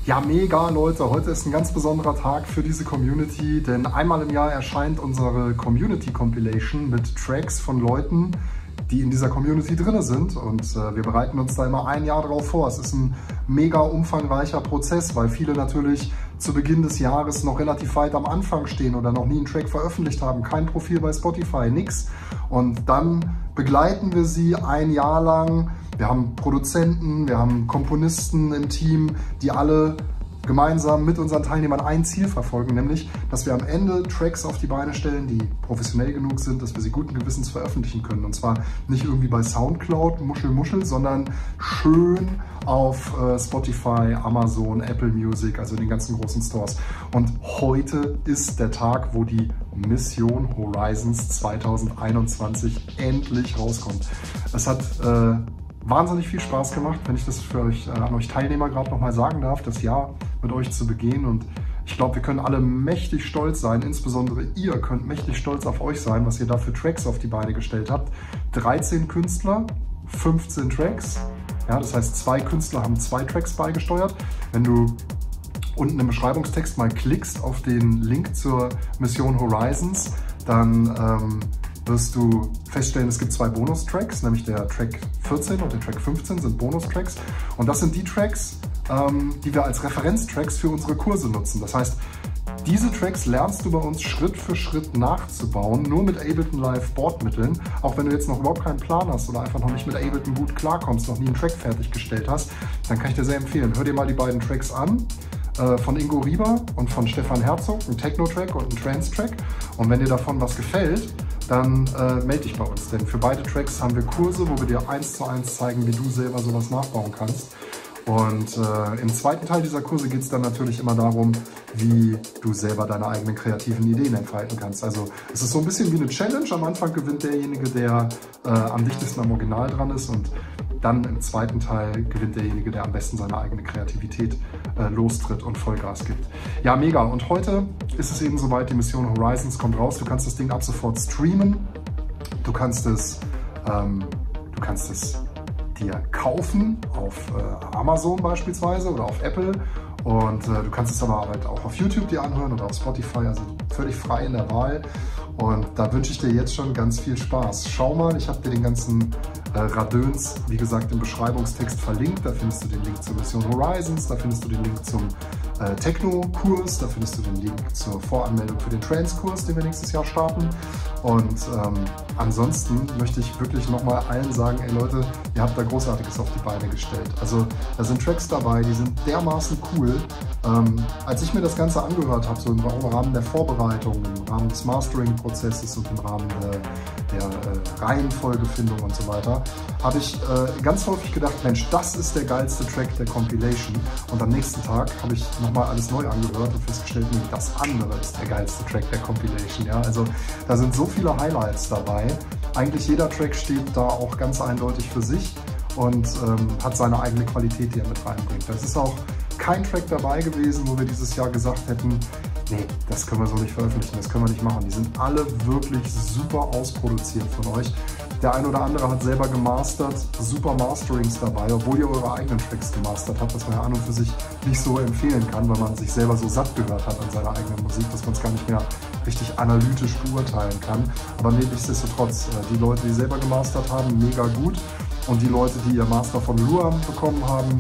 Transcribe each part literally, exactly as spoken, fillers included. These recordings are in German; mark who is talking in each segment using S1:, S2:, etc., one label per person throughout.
S1: Ja, mega Leute, heute ist ein ganz besonderer Tag für diese Community, denn einmal im Jahr erscheint unsere Community Compilation mit Tracks von Leuten, die in dieser Community drin sind, und äh, wir bereiten uns da immer ein Jahr drauf vor. Es ist ein mega umfangreicher Prozess, weil viele natürlich zu Beginn des Jahres noch relativ weit am Anfang stehen oder noch nie einen Track veröffentlicht haben, kein Profil bei Spotify, nix. Und dann begleiten wir sie ein Jahr lang. Wir haben Produzenten, wir haben Komponisten im Team, die alle gemeinsam mit unseren Teilnehmern ein Ziel verfolgen, nämlich, dass wir am Ende Tracks auf die Beine stellen, die professionell genug sind, dass wir sie guten Gewissens veröffentlichen können. Und zwar nicht irgendwie bei Soundcloud, Muschel, Muschel, sondern schön auf äh, Spotify, Amazon, Apple Music, also den ganzen großen Stores. Und heute ist der Tag, wo die Mission Horizons zweitausendeinundzwanzig endlich rauskommt. Es hat äh, wahnsinnig viel Spaß gemacht, wenn ich das für euch, äh, an euch Teilnehmer gerade nochmal sagen darf, das Jahr mit euch zu begehen. Und ich glaube, wir können alle mächtig stolz sein, insbesondere ihr könnt mächtig stolz auf euch sein, was ihr da für Tracks auf die Beine gestellt habt. dreizehn Künstler, fünfzehn Tracks. Ja, das heißt, zwei Künstler haben zwei Tracks beigesteuert. Wenn du unten im Beschreibungstext mal klickst auf den Link zur Mission Horizons, dann ähm, wirst du feststellen, es gibt zwei Bonustracks, nämlich der Track vierzehn und der Track fünfzehn sind Bonustracks. Und das sind die Tracks, ähm, die wir als Referenztracks für unsere Kurse nutzen. Das heißt, diese Tracks lernst du bei uns Schritt für Schritt nachzubauen, nur mit Ableton Live Bordmitteln. Auch wenn du jetzt noch überhaupt keinen Plan hast oder einfach noch nicht mit Ableton gut klarkommst, noch nie einen Track fertiggestellt hast, dann kann ich dir sehr empfehlen, hör dir mal die beiden Tracks an. Von Ingo Rieber und von Stefan Herzog, ein Techno-Track und ein Trance-Track. Und wenn dir davon was gefällt, dann äh, melde dich bei uns. Denn für beide Tracks haben wir Kurse, wo wir dir eins zu eins zeigen, wie du selber sowas nachbauen kannst. Und äh, im zweiten Teil dieser Kurse geht es dann natürlich immer darum, wie du selber deine eigenen kreativen Ideen entfalten kannst. Also es ist so ein bisschen wie eine Challenge. Am Anfang gewinnt derjenige, der äh, am dichtesten am Original dran ist, und dann im zweiten Teil gewinnt derjenige, der am besten seine eigene Kreativität äh, lostritt und Vollgas gibt. Ja, mega. Und heute ist es eben soweit, die Mission Horizons kommt raus. Du kannst das Ding ab sofort streamen. Du kannst es, ähm, du kannst es dir kaufen auf äh, Amazon beispielsweise oder auf Apple. Und äh, du kannst es aber halt auch auf YouTube dir anhören oder auf Spotify, also völlig frei in der Wahl. Und da wünsche ich dir jetzt schon ganz viel Spaß. Schau mal, ich habe dir den ganzen äh, Radöns, wie gesagt, im Beschreibungstext verlinkt. Da findest du den Link zur Mission Horizons, da findest du den Link zum äh, Techno-Kurs, da findest du den Link zur Voranmeldung für den Trance-Kurs, den wir nächstes Jahr starten. Und ähm, ansonsten möchte ich wirklich nochmal allen sagen, ey Leute, ihr habt da Großartiges auf die Beine gestellt. Also da sind Tracks dabei, die sind dermaßen cool. Ähm, als ich mir das Ganze angehört habe, so im Rahmen der Vorbereitung, im Rahmen des Mastering-Prozesses und im Rahmen der, der äh, Reihenfolgefindung und so weiter, habe ich äh, ganz häufig gedacht, Mensch, das ist der geilste Track der Compilation. Und am nächsten Tag habe ich nochmal alles neu angehört und festgestellt, nee, das andere ist der geilste Track der Compilation. Ja? Also da sind so viele Highlights dabei. Eigentlich jeder Track steht da auch ganz eindeutig für sich und ähm, hat seine eigene Qualität, die er mit reinbringt. Das ist auch kein Track dabei gewesen, wo wir dieses Jahr gesagt hätten, nee, das können wir so nicht veröffentlichen, das können wir nicht machen. Die sind alle wirklich super ausproduziert von euch. Der ein oder andere hat selber gemastert, super Masterings dabei, obwohl ihr eure eigenen Tracks gemastert habt, was man ja an und für sich nicht so empfehlen kann, weil man sich selber so satt gehört hat an seiner eigenen Musik, dass man es gar nicht mehr richtig analytisch beurteilen kann. Aber nichtsdestotrotz, die Leute, die selber gemastert haben, mega gut. Und die Leute, die ihr Master von Luan bekommen haben,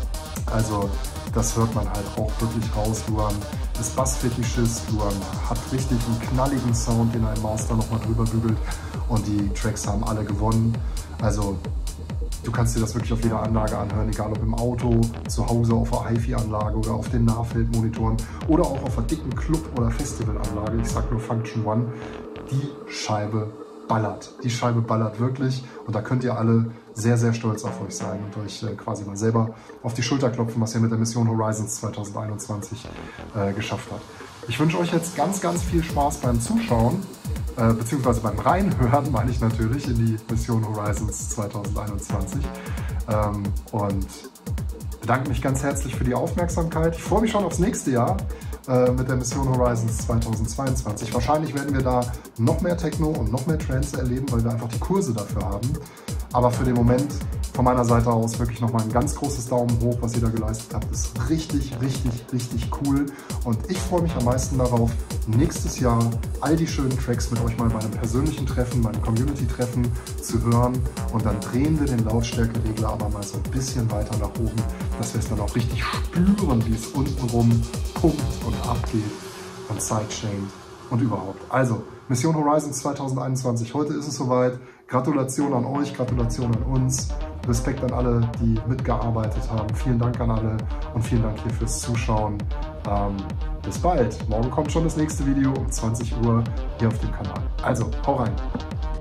S1: also das hört man halt auch wirklich raus. Luan ist Bassfetischist, Luan hat richtig einen knalligen Sound, den er im Master nochmal drüber bügelt. Und die Tracks haben alle gewonnen. Also du kannst dir das wirklich auf jeder Anlage anhören, egal ob im Auto, zu Hause auf der HiFi-Anlage oder auf den Nahfeldmonitoren oder auch auf einer dicken Club- oder Festivalanlage. Ich sag nur Function One. Die Scheibe ballert. Die Scheibe ballert wirklich, und da könnt ihr alle sehr, sehr stolz auf euch sein und euch äh, quasi mal selber auf die Schulter klopfen, was ihr mit der Mission Horizons zweitausendeinundzwanzig äh, geschafft habt. Ich wünsche euch jetzt ganz, ganz viel Spaß beim Zuschauen, äh, beziehungsweise beim Reinhören, meine ich natürlich, in die Mission Horizons zweitausendeinundzwanzig. Ähm, und bedanke mich ganz herzlich für die Aufmerksamkeit. Ich freue mich schon aufs nächste Jahr äh, mit der Mission Horizons zweitausendzweiundzwanzig. Wahrscheinlich werden wir da noch mehr Techno und noch mehr Trance erleben, weil wir einfach die Kurse dafür haben. Aber für den Moment von meiner Seite aus wirklich nochmal ein ganz großes Daumen hoch, was ihr da geleistet habt. Das ist richtig, richtig, richtig cool. Und ich freue mich am meisten darauf, nächstes Jahr all die schönen Tracks mit euch mal bei einem persönlichen Treffen, bei einem Community-Treffen zu hören. Und dann drehen wir den Lautstärkeregler aber mal so ein bisschen weiter nach oben, dass wir es dann auch richtig spüren, wie es untenrum pumpt und abgeht und sidechaind und überhaupt. Also, Mission Horizons zwanzig einundzwanzig, heute ist es soweit. Gratulation an euch, Gratulation an uns. Respekt an alle, die mitgearbeitet haben. Vielen Dank an alle und vielen Dank hier fürs Zuschauen. Ähm, bis bald. Morgen kommt schon das nächste Video um zwanzig Uhr hier auf dem Kanal. Also, hau rein.